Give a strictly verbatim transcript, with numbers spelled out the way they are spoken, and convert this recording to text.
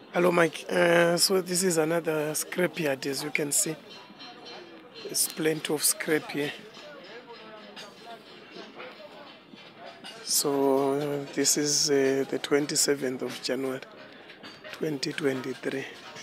Hello Mike, uh, so this is another scrap yard. As you can see, there's plenty of scrap here. So uh, this is uh, the twenty-seventh of January twenty twenty-three.